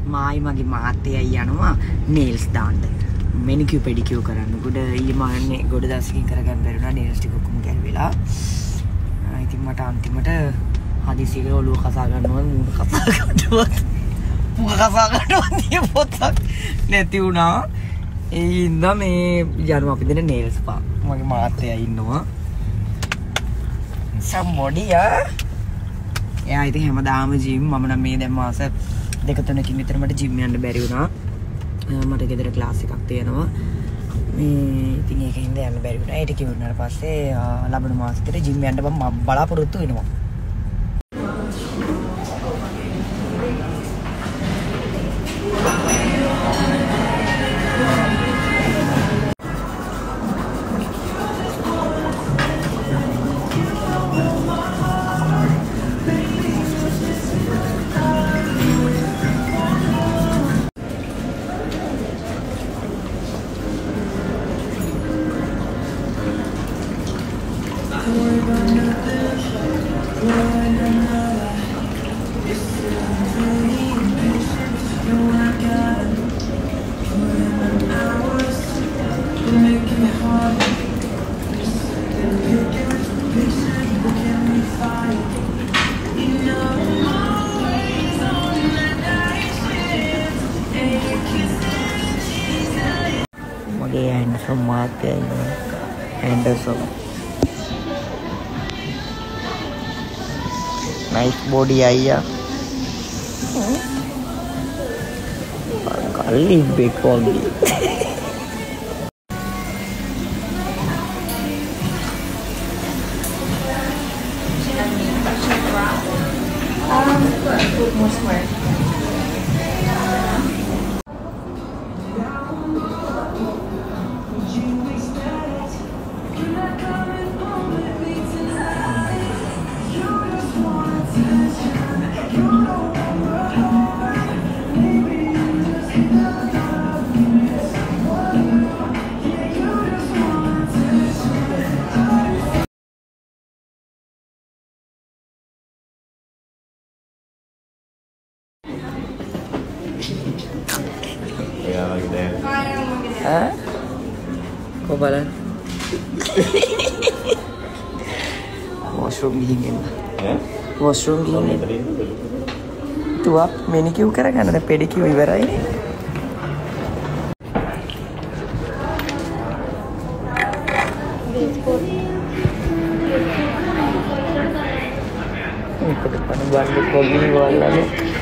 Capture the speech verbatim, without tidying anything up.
මායි මගේ මාතේයි යනවා nails දාන්න. manicure pedicure කරන්න. ගොඩ ඊයේ මාන්නේ ගොඩ දවසකින් කරගන්න බැරුණා nails ටික ඔක්කොම ගැලවිලා. ඉතින් මට අන්තිමට හදිසියෙ ඔළුව කසා ගන්නවා මූණ කසා ගන්නවා. මුඛ කසා ගන්නවා නිය පොතක් නැති වුණා. ඒ ඉඳන් මේ යනවා අපි දෙන nails පා. මගේ මාතේයි ඉන්නවා. somebody ah එයා ඉතින් හැමදාම ජිම් මම නම් මේ දැන් මාස දෙක තුනකින් විතර මට ජිම් යන්න බැරි වුණා. මට ගෙදර ක්ලාස් එකක් තියෙනවා. මේ ඉතින් ඒකින්ද යන්න බැරි වුණා. ඒක කිව්වනාට පස්සේ ලබන මාසෙට ජිම් යන්න මම බලාපොරොත්තු වෙනවා. Handsome Mark Anderson. Nice body ayya. Kali big body. Um, put more square. Yeah, like that. Hah? Kau balan? Washroom gini. Yeah? Washroom gini. Tu apa? Manicure kan ada pedicure ibarat ini. Ini ke depan balik kopi wala ni.